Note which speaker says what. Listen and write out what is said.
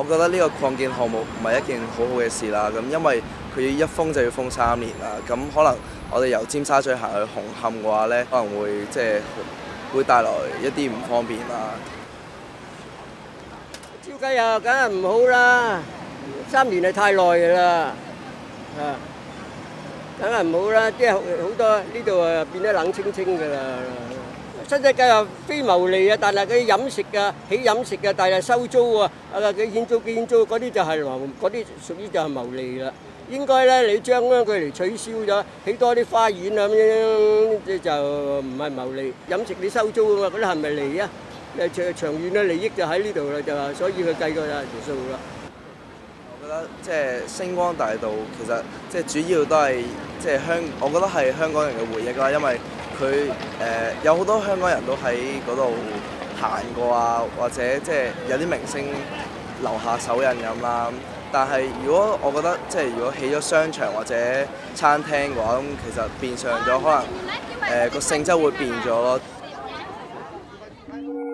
Speaker 1: 我覺得呢個擴建項目唔係一件好好嘅事啦。咁因為佢一封就要封3年啦。咁可能我哋由尖沙咀行去紅磡嘅話咧，可能會會帶來一啲唔方便啦。
Speaker 2: 照計又梗係唔好啦，3年係太耐㗎啦，梗係唔好啦。即係好多呢度啊變得冷清清㗎啦。新世界又非牟利啊，但係佢飲食啊、起飲食啊，但係收租啊，幾錢租嗰啲就係嗰啲屬於就係牟利啦。應該咧，你將佢嚟取消咗，起多啲花園啊咁樣，就唔係牟利。飲食你收租啊嘛，嗰啲係咪利啊？長遠嘅利益就喺呢度啦，就話所以佢計過條數啦。
Speaker 1: 我覺得星光大道其實主要都係我覺得係香港人嘅回憶啦，因為佢有好多香港人都喺嗰度行過啊，或者有啲明星留下手印咁啦。但係如果我覺得如果起咗商場或者餐廳嘅話，咁其實變相咗可能個性質會變咗咯。